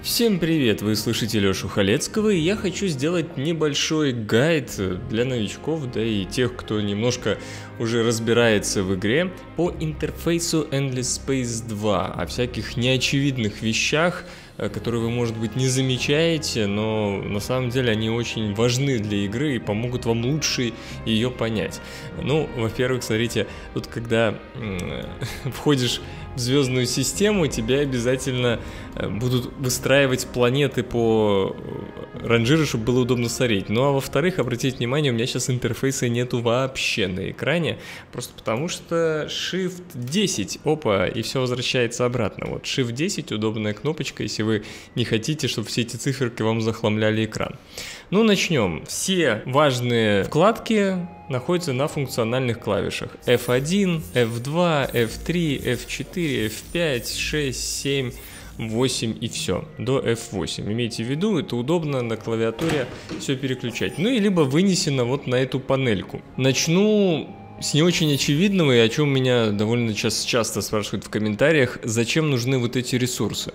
Всем привет, вы слышите Лёшу Халецкого, и я хочу сделать небольшой гайд для новичков, да и тех, кто немножко уже разбирается в игре, по интерфейсу Endless Space 2, о всяких неочевидных вещах, которые вы, может быть, не замечаете, но на самом деле они очень важны для игры и помогут вам лучше ее понять. Ну, во-первых, смотрите, тут когда входишь в звездную систему, тебе обязательно будут выстраивать планеты по ранжиру, чтобы было удобно смотреть. Ну а во-вторых, обратите внимание, у меня сейчас интерфейса нету вообще на экране, просто потому что Shift 10, опа, и все возвращается обратно. Вот Shift 10 удобная кнопочка, если вы не хотите, чтобы все эти циферки вам захламляли экран. Ну, начнем. Все важные вкладки находятся на функциональных клавишах F1, F2, F3, F4, F5, 6, 7, 8 и все, до F8. Имейте в виду, это удобно на клавиатуре все переключать. Ну и либо вынесено вот на эту панельку. Начну с не очень очевидного, и о чем меня довольно часто спрашивают в комментариях, зачем нужны вот эти ресурсы.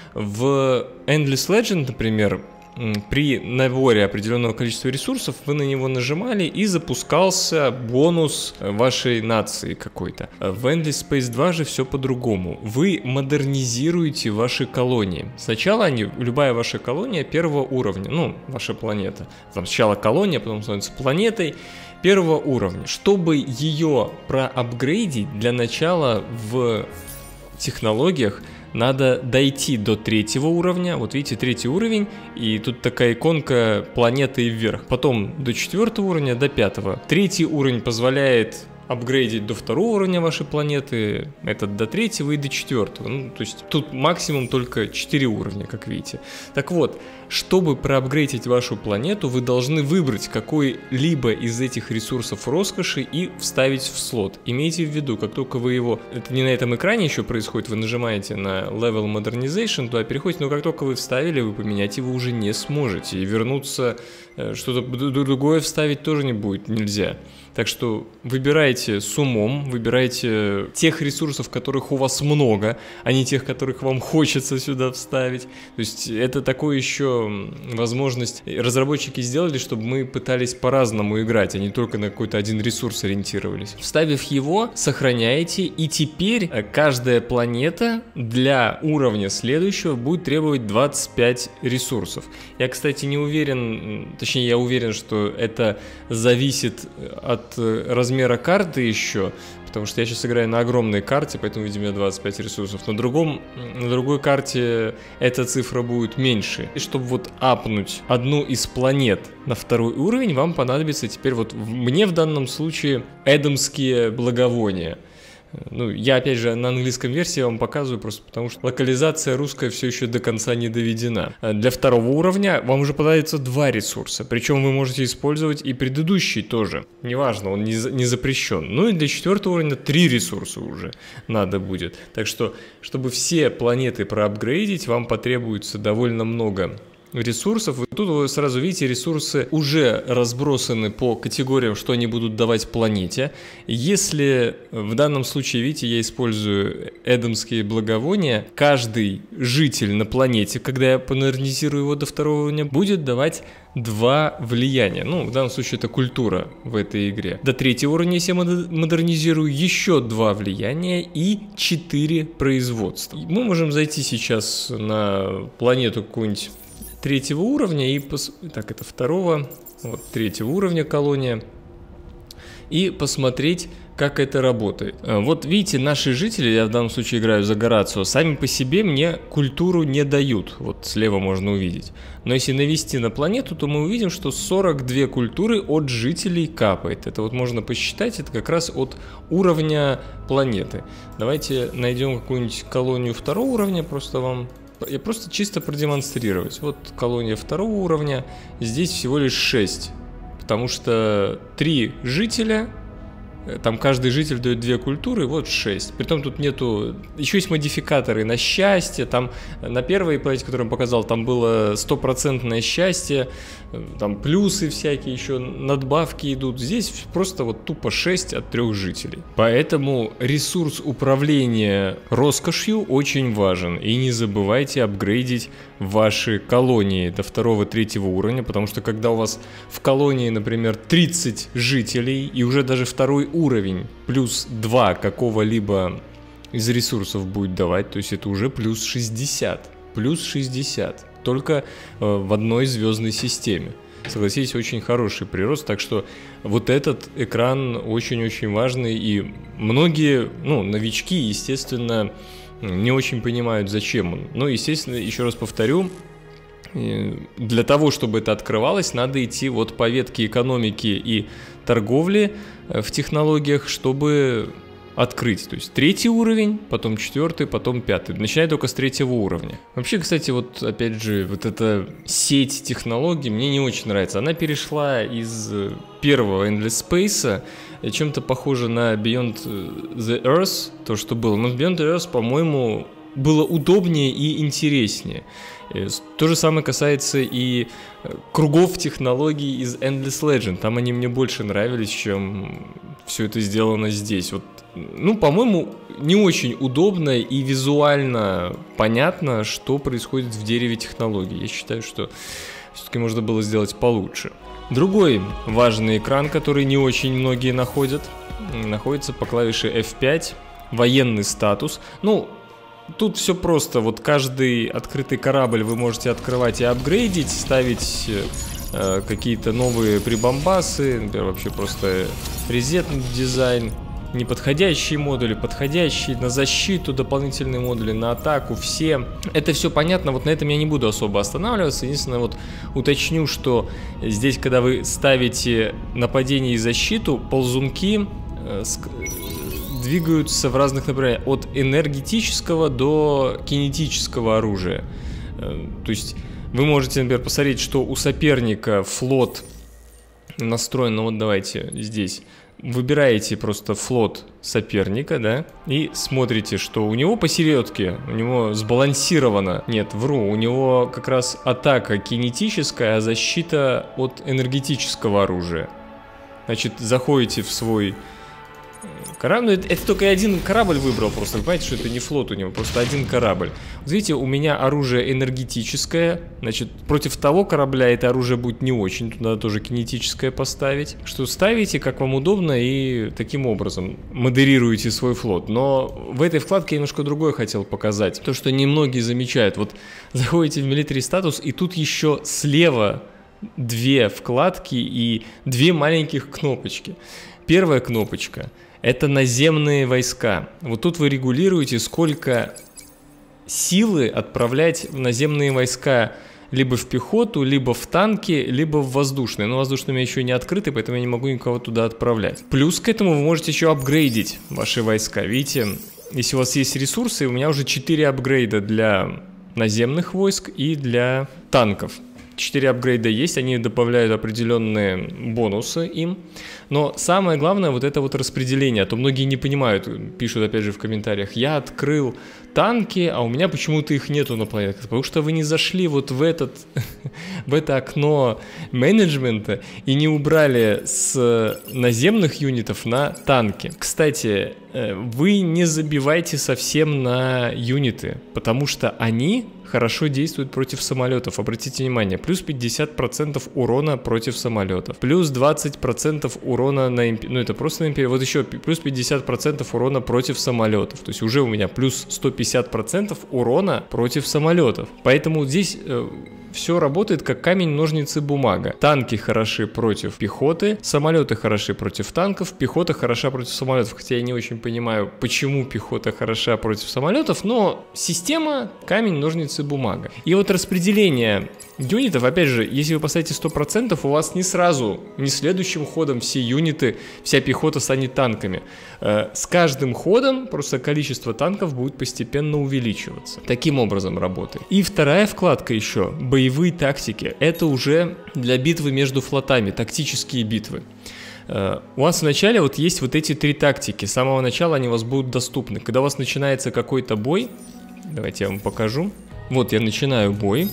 В Endless Legend, например, при наборе определенного количества ресурсов вы на него нажимали и запускался бонус вашей нации какой-то. В Endless Space 2 же все по-другому. Вы модернизируете ваши колонии. Сначала любая ваша колония первого уровня, ну, ваша планета. Там сначала колония, потом становится планетой первого уровня. Чтобы ее проапгрейдить, для начала в технологиях надо дойти до третьего уровня. Вот видите, третий уровень, и тут такая иконка планеты вверх. Потом до четвертого уровня, до пятого. Третий уровень позволяет апгрейдить до второго уровня вашей планеты, этот до третьего и до четвертого. Ну, то есть тут максимум только 4 уровня, как видите. Так вот, чтобы проапгрейдить вашу планету, вы должны выбрать какой-либо из этих ресурсов роскоши и вставить в слот. Имейте в виду, как только вы его... Это не на этом экране еще происходит, вы нажимаете на Level Modernization, туда переходите, но как только вы вставили, вы поменять его уже не сможете. И вернуться, что-то другое вставить тоже нельзя. Так что выбирайте с умом, выбирайте тех ресурсов, которых у вас много, а не тех, которых вам хочется сюда вставить. То есть это такое еще возможность разработчики сделали, чтобы мы пытались по-разному играть, а не только на какой-то один ресурс ориентировались. Вставив его, сохраняете, и теперь каждая планета для уровня следующего будет требовать 25 ресурсов. Я, кстати, не уверен, точнее я уверен, что это зависит от размера карты еще, потому что я сейчас играю на огромной карте, поэтому, видимо, 25 ресурсов. На другой карте эта цифра будет меньше. И чтобы вот апнуть одну из планет на второй уровень, вам понадобится теперь вот мне в данном случае эдамские благовония. Ну, я опять же на английском версии вам показываю, просто потому что локализация русская все еще до конца не доведена. Для второго уровня вам уже понадобится 2 ресурса, причем вы можете использовать и предыдущий тоже. Неважно, он не запрещен. Ну и для 4-го уровня 3 ресурса уже надо будет. Так что, чтобы все планеты проапгрейдить, вам потребуется довольно много ресурсов. И тут вы сразу видите, ресурсы уже разбросаны по категориям, что они будут давать планете. Если в данном случае, видите, я использую эдамские благовония, каждый житель на планете, когда я модернизирую его до 2-го уровня, будет давать 2 влияния. Ну, в данном случае это культура в этой игре. До 3-го уровня, если я модернизирую, еще 2 влияния и 4 производства. Мы можем зайти сейчас на планету какую-нибудь 3-го уровня и так, это 2-го, вот 3-го уровня колония, и посмотреть, как это работает. Вот видите, наши жители, я в данном случае играю за Горацио, сами по себе мне культуру не дают, вот слева можно увидеть. Но если навести на планету, то мы увидим, что 42 культуры от жителей капает. Это вот можно посчитать, это как раз от уровня планеты. Давайте найдем какую-нибудь колонию 2-го уровня, я просто чисто продемонстрировать. Вот колония 2-го уровня, здесь всего лишь 6, потому что 3 жителя, там каждый житель дает 2 культуры, вот 6. Притом тут нету... Еще есть модификаторы на счастье, там на первой планете, которую я показал, там было 100% счастье, там плюсы всякие еще, надбавки идут. Здесь просто вот тупо 6 от 3 жителей. Поэтому ресурс управления роскошью очень важен. И не забывайте апгрейдить ваши колонии до 2-3 уровня, потому что когда у вас в колонии, например, 30 жителей и уже даже 2-й уровень плюс 2 какого-либо из ресурсов будет давать, то есть это уже плюс 60. Плюс 60. Только в одной звездной системе. Согласитесь, очень хороший прирост, так что вот этот экран очень-очень важный, и многие, новички, естественно, не очень понимают, зачем он. Но, естественно, еще раз повторю, для того, чтобы это открывалось, надо идти вот по ветке экономики и торговли в технологиях, чтобы открыть. То есть 3-й уровень, потом 4-й, потом 5-й. Начиная только с 3-го уровня. Вообще, кстати, вот опять же, вот эта сеть технологий мне не очень нравится. Она перешла из первого Endless Space, чем-то похоже на Beyond the Earth, то, что было. Но Beyond the Earth, по-моему, было удобнее и интереснее. То же самое касается и кругов технологий из Endless Legend. Там они мне больше нравились, чем все это сделано здесь. Вот, по-моему, не очень удобно и визуально понятно, что происходит в дереве технологий. Я считаю, что все-таки можно было сделать получше. Другой важный экран, который не очень многие находят, находится по клавише F5. Военный статус. Тут все просто, вот каждый открытый корабль вы можете открывать и апгрейдить, ставить какие-то новые прибамбасы, например, вообще просто резетный дизайн, неподходящие модули, подходящие, на защиту дополнительные модули, на атаку, все. Это все понятно, вот на этом я не буду особо останавливаться, единственное, вот уточню, что здесь, когда вы ставите нападение и защиту, ползунки двигаются в разных направлениях, от энергетического до кинетического оружия. То есть вы можете, например, посмотреть, что у соперника флот настроен, вот давайте здесь, выбираете просто флот соперника, да, и смотрите, что у него посередке, у него сбалансировано, нет, вру, у него как раз атака кинетическая, а защита от энергетического оружия. Значит, заходите в свой корабль, это только один корабль выбрал, просто вы понимаете, что это не флот у него, просто один корабль. Вот видите, у меня оружие энергетическое, значит, против того корабля это оружие будет не очень, тут надо тоже кинетическое поставить. Что ставите, как вам удобно, и таким образом модерируете свой флот. Но в этой вкладке я немножко другое хотел показать, то, что немногие замечают. Вот заходите в Military Status, и тут еще слева 2 вкладки и 2 маленьких кнопочки. Первая кнопочка — это наземные войска. Вот тут вы регулируете, сколько силы отправлять в наземные войска либо в пехоту, либо в танки, либо в воздушные. Но воздушные у меня еще не открыты, поэтому я не могу никого туда отправлять. Плюс к этому вы можете еще апгрейдить ваши войска. Видите, если у вас есть ресурсы, у меня уже 4 апгрейда для наземных войск и для танков. 4 апгрейда есть, они добавляют определенные бонусы им. Но самое главное вот это вот распределение. А то многие не понимают, пишут опять же в комментариях: я открыл танки, а у меня почему-то их нету на планетах. Потому что вы не зашли вот в это окно менеджмента и не убрали с наземных юнитов на танки. Кстати, вы не забивайте совсем на юниты, потому что они хорошо действуют против самолетов. Обратите внимание, плюс 50% урона против самолетов, плюс 20% урона на империю, это просто на империю, вот еще плюс 50% урона против самолетов. То есть уже у меня плюс 150% урона против самолетов. Поэтому здесь все работает как камень, ножницы, бумага. Танки хороши против пехоты, самолеты хороши против танков, пехота хороша против самолетов. Хотя я не очень понимаю, почему пехота хороша против самолетов, но система камень, ножницы, бумага. И вот распределение юнитов, опять же, если вы поставите 100%, у вас не сразу, не следующим ходом все юниты, вся пехота станет танками. С каждым ходом просто количество танков будет постепенно увеличиваться. Таким образом работает. И вторая вкладка еще, боевые тактики. Это уже для битвы между флотами, тактические битвы. У вас вначале вот есть вот эти 3 тактики. С самого начала они у вас будут доступны. Когда у вас начинается какой-то бой, давайте я вам покажу. Вот я начинаю бой.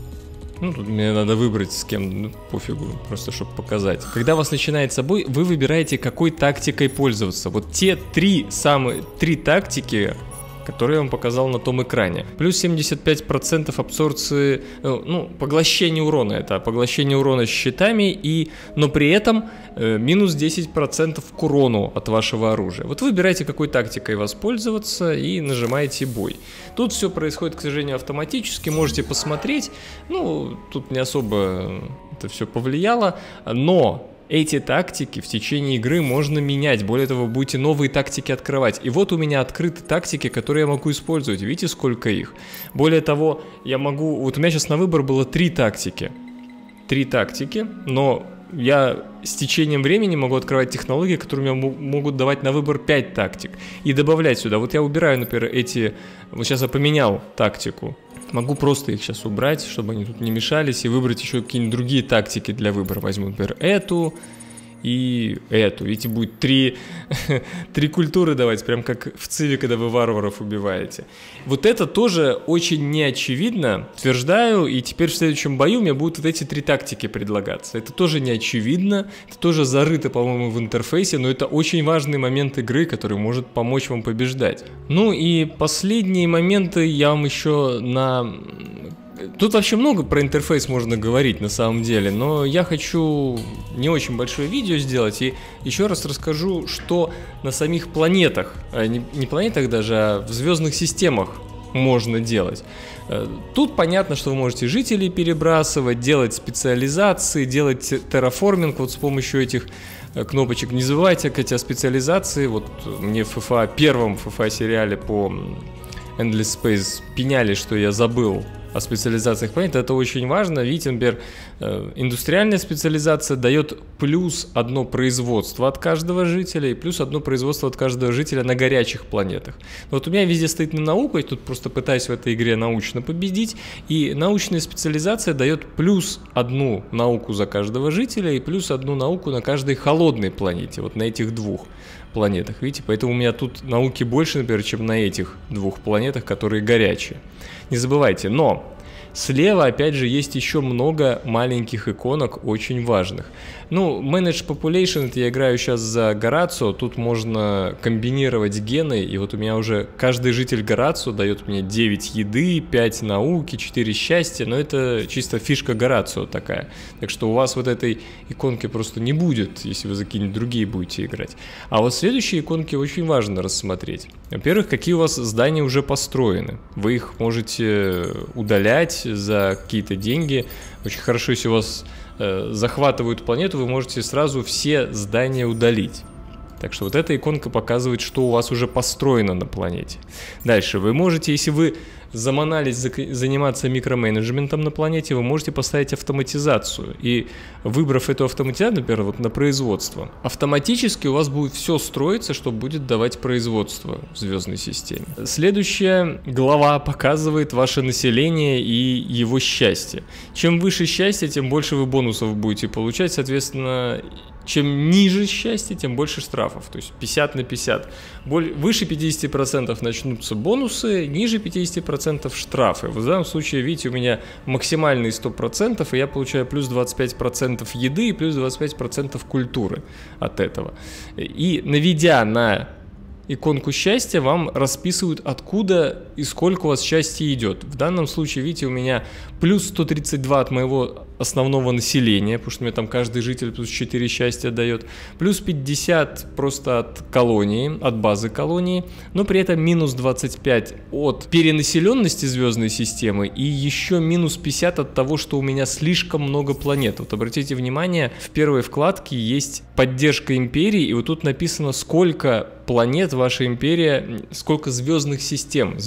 Тут мне надо выбрать с кем, пофигу, просто чтобы показать. Когда у вас начинается бой, вы выбираете, какой тактикой пользоваться. Вот те 3 тактики который я вам показал на том экране. Плюс 75% абсорбции, поглощение урона, это поглощение урона щитами, но при этом минус 10% к урону от вашего оружия. Вот выбирайте, какой тактикой воспользоваться и нажимаете бой. Тут все происходит, к сожалению, автоматически, можете посмотреть, тут не особо это все повлияло, но эти тактики в течение игры можно менять. Более того, вы будете новые тактики открывать. И вот у меня открыты тактики, которые я могу использовать. Видите, сколько их? Более того, я могу... Вот у меня сейчас на выбор было 3 тактики. 3 тактики, но я с течением времени могу открывать технологии, которые мне могут давать на выбор 5 тактик. И добавлять сюда. Вот я убираю, например, эти... Вот сейчас я поменял тактику. Могу просто их сейчас убрать, чтобы они тут не мешались, и выбрать еще какие-нибудь другие тактики для выбора. Возьму, например, эту и эту. Видите, будет 3 культуры давать, прям как в Циве, когда вы варваров убиваете. Вот это тоже очень неочевидно, утверждаю, и теперь в следующем бою мне будут вот эти 3 тактики предлагаться. Это тоже неочевидно, это тоже зарыто, по-моему, в интерфейсе, но это очень важный момент игры, который может помочь вам побеждать. Ну и последние моменты я вам еще Тут вообще много про интерфейс можно говорить на самом деле, но я хочу не очень большое видео сделать и еще раз расскажу, что на самих планетах, не планетах даже, а в звездных системах можно делать. Тут понятно, что вы можете жителей перебрасывать, делать специализации, делать терраформинг вот с помощью этих кнопочек. Не забывайте, хотя специализации, вот мне в первом FIFA сериале по Endless Space пеняли, что я забыл о специализациях планет. Это очень важно. Видите, например, индустриальная специализация дает плюс 1 производство от каждого жителя и плюс 1 производство от каждого жителя на горячих планетах. Но вот у меня везде стоит на науку, я тут просто пытаюсь в этой игре научно победить, и научная специализация дает плюс 1 науку за каждого жителя и плюс 1 науку на каждой холодной планете, вот на этих 2 планетах, видите, поэтому у меня тут науки больше, например, чем на этих 2 планетах, которые горячие. Не забывайте, но слева, опять же, есть еще много маленьких иконок, очень важных. Manage Population, это я играю сейчас за Горацио, тут можно комбинировать гены, и вот у меня уже каждый житель Горацио дает мне 9 еды, 5 науки, 4 счастья, но это чисто фишка Горацио такая. Так что у вас вот этой иконки просто не будет, если вы за какие-нибудь другие будете играть. А вот следующие иконки очень важно рассмотреть. Во-первых, какие у вас здания уже построены. Вы их можете удалять за какие-то деньги. Очень хорошо, если у вас захватывают планету, вы можете сразу все здания удалить. Так что вот эта иконка показывает, что у вас уже построено на планете. Дальше вы можете, если вы заманались заниматься микроменеджментом на планете, вы можете поставить автоматизацию. И выбрав эту автоматизацию, например, вот на производство, автоматически у вас будет все строиться, что будет давать производство в звездной системе. Следующая глава показывает ваше население и его счастье. Чем выше счастье, тем больше вы бонусов будете получать, соответственно, чем ниже счастье, тем больше штрафов, то есть 50 на 50. Выше 50% начнутся бонусы, ниже 50% штрафы. В данном случае, видите, у меня максимальные 100%, и я получаю плюс 25% еды и плюс 25% культуры от этого. И наведя на иконку счастья, вам расписывают, откуда и сколько у вас счастья идет. В данном случае, видите, у меня плюс 132 от моего основного населения, потому что мне там каждый житель плюс 4 счастья дает, плюс 50 просто от колонии, от базы колонии, но при этом минус 25 от перенаселенности звездной системы и еще минус 50 от того, что у меня слишком много планет. Вот обратите внимание, в первой вкладке есть поддержка империи, и вот тут написано, сколько планет ваша империя, сколько звездных систем.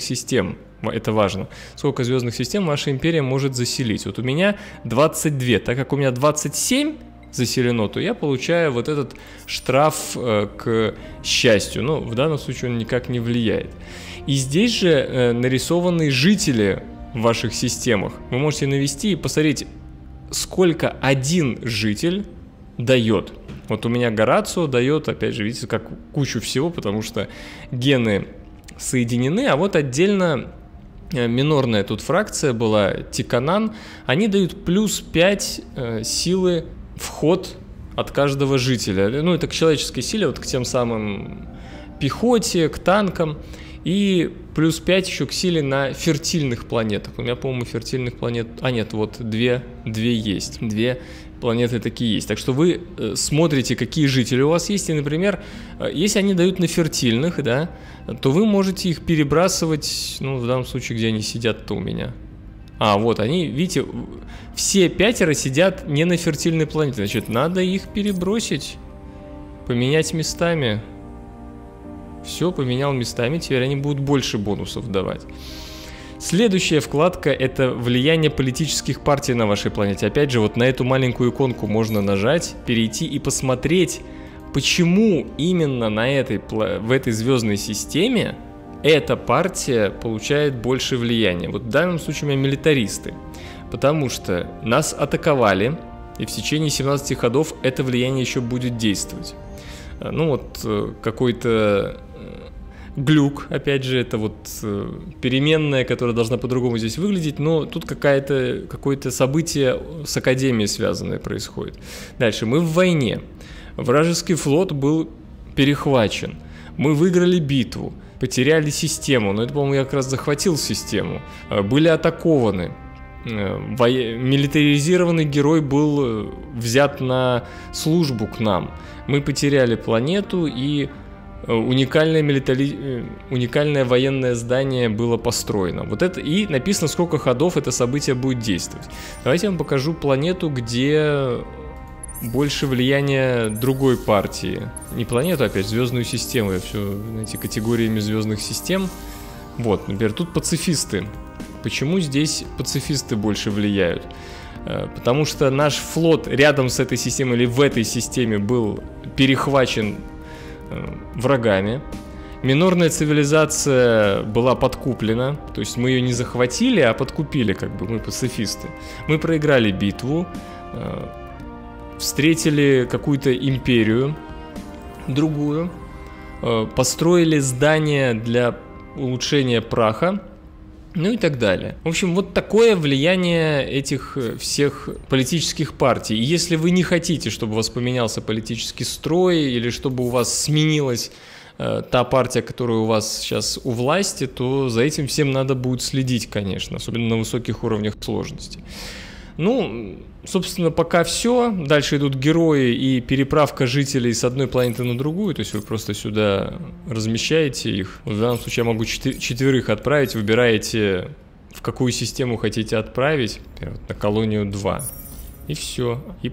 Это важно. Сколько звездных систем ваша империя может заселить. Вот у меня 22. Так как у меня 27 заселено, то я получаю вот этот штраф к счастью. Но в данном случае он никак не влияет. И здесь же нарисованы жители в ваших системах. Вы можете навести и посмотреть, сколько один житель дает. Вот у меня Горацио дает, опять же, видите, как кучу всего, потому что гены соединены, а вот отдельно минорная тут фракция была, Тиканан, они дают плюс 5 силы вход от каждого жителя. Ну, это к человеческой силе, вот к тем самым пехоте, к танкам. И плюс 5 еще к силе на фертильных планетах. У меня, по-моему, фертильных планет... А нет, вот две есть. Две планеты такие есть. Так что вы смотрите, какие жители у вас есть. И, например, если они дают на фертильных, да, то вы можете их перебрасывать, ну, в данном случае, где они сидят-то у меня. А, вот они, видите, все 5 сидят не на фертильной планете. Значит, надо их перебросить, поменять местами. Все, поменял местами, теперь они будут больше бонусов давать. Следующая вкладка — это влияние политических партий на вашей планете. Опять же, вот на эту маленькую иконку можно нажать, перейти и посмотреть, почему именно в этой звездной системе эта партия получает больше влияния. Вот в данном случае у меня милитаристы, потому что нас атаковали, и в течение 17 ходов это влияние еще будет действовать. Ну вот какой-то глюк, опять же, это вот переменная, которая должна по-другому здесь выглядеть, но тут какое-то событие с Академией связанное происходит. Дальше, мы в войне. Вражеский флот был перехвачен. Мы выиграли битву, потеряли систему, но это, по-моему, я как раз захватил систему. Были атакованы. Милитаризированный герой был взят на службу к нам. Мы потеряли планету, и уникальное военное здание было построено. Вот это, и написано, сколько ходов это событие будет действовать. Давайте я вам покажу планету, где больше влияния другой партии. Не планету, опять, звездную систему. Я все, знаете, категориями звездных систем. Вот, например, тут пацифисты. Почему здесь пацифисты больше влияют? Потому что наш флот рядом с этой системой или в этой системе был перехвачен врагами. Минорная цивилизация была подкуплена, то есть мы ее не захватили, а подкупили, как бы, мы пацифисты. Мы проиграли битву, встретили какую-то империю, другую, построили здания для улучшения праха, ну и так далее. В общем, вот такое влияние этих всех политических партий. И если вы не хотите, чтобы у вас поменялся политический строй, или чтобы у вас сменилась та партия, которая у вас сейчас у власти, то за этим всем надо будет следить, конечно, особенно на высоких уровнях сложности. Ну, собственно, пока все. Дальше идут герои и переправка жителей с одной планеты на другую. То есть вы просто сюда размещаете их. В данном случае я могу 4 отправить. Выбираете, в какую систему хотите отправить. Например, на колонию 2. И все. И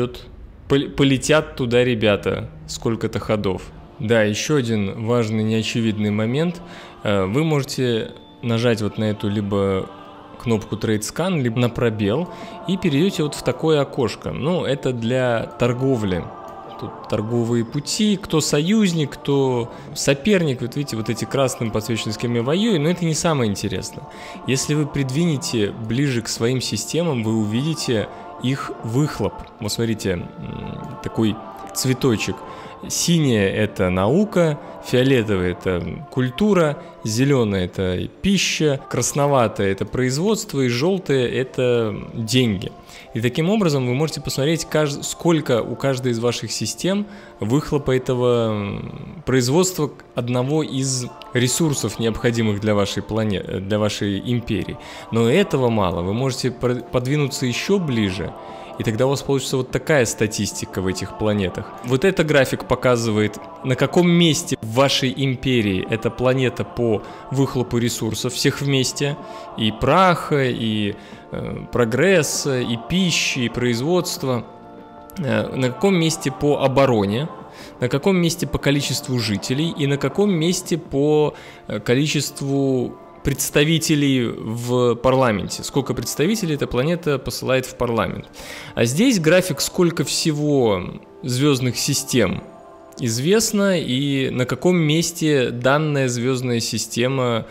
полетят туда ребята. Сколько-то ходов. Да, еще один важный неочевидный момент. Вы можете нажать вот на эту либо кнопку Trade Scan, либо на пробел, и перейдете вот в такое окошко. Ну, это для торговли. Тут торговые пути, кто союзник, кто соперник. Вот видите, вот эти красным подсвечены, с кем я воюю, но это не самое интересное. Если вы придвинете ближе к своим системам, вы увидите их выхлоп. Вот смотрите, такой цветочек. Синяя — это наука, фиолетовая — это культура, зеленая — это пища, красноватая — это производство, и желтая — это деньги. И таким образом вы можете посмотреть, сколько у каждой из ваших систем выхлопа этого производства одного из ресурсов, необходимых для вашей планеты, для вашей империи. Но этого мало, вы можете подвинуться еще ближе, и тогда у вас получится вот такая статистика в этих планетах. Вот этот график показывает, на каком месте в вашей империи эта планета по выхлопу ресурсов всех вместе. И праха, и прогресса, и пищи, и производства. На каком месте по обороне, на каком месте по количеству жителей, и на каком месте по количеству представителей в парламенте. Сколько представителей эта планета посылает в парламент. А здесь график, сколько всего звездных систем известно и на каком месте данная звездная система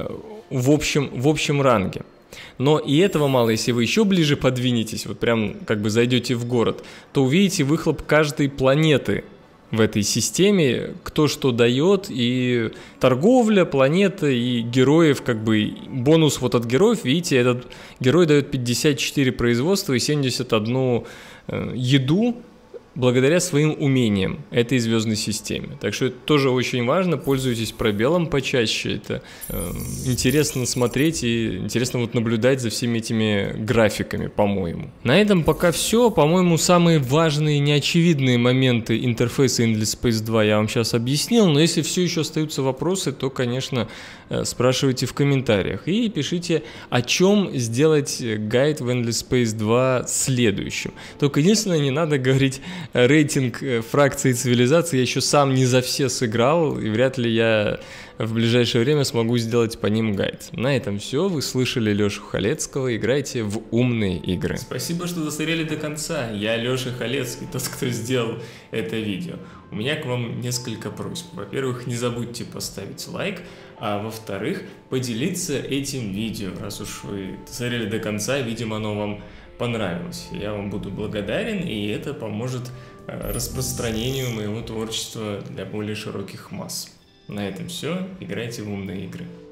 в общем ранге. Но и этого мало. Если вы еще ближе подвинетесь, вот прям как бы зайдете в город, то увидите выхлоп каждой планеты в этой системе, кто что дает, и торговля, планета, и героев, как бы бонус вот от героев, видите, этот герой дает 54 производства и 71 еду, благодаря своим умениям этой звездной системе. Так что это тоже очень важно, пользуйтесь пробелом почаще, это интересно смотреть и интересно вот наблюдать за всеми этими графиками, по-моему. На этом пока все, по-моему, самые важные неочевидные моменты интерфейса Endless Space 2 я вам сейчас объяснил, но если все еще остаются вопросы, то, конечно, спрашивайте в комментариях и пишите, о чем сделать гайд в Endless Space 2 следующим. Только единственное, не надо говорить рейтинг фракции цивилизации, я еще сам не за все сыграл, и вряд ли я в ближайшее время смогу сделать по ним гайд. На этом все, вы слышали Лешу Халецкого, играйте в умные игры. Спасибо, что досмотрели до конца, я Леша Халецкий, тот, кто сделал это видео. У меня к вам несколько просьб. Во-первых, не забудьте поставить лайк, а во-вторых, поделиться этим видео, раз уж вы досмотрели до конца, видимо, оно вам понравилось. Я вам буду благодарен, и это поможет распространению моего творчества для более широких масс. На этом все. Играйте в умные игры.